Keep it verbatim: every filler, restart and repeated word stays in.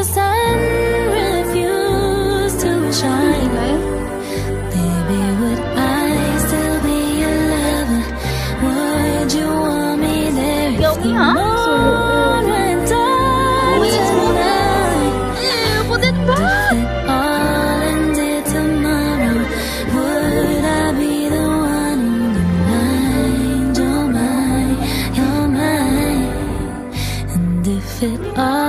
the sun refused to shine, baby, would I still be your lover? Would you want me there if the moon went dark tonight? If it all ended tomorrow, would I be the one who mind your mind, your mind? And if it all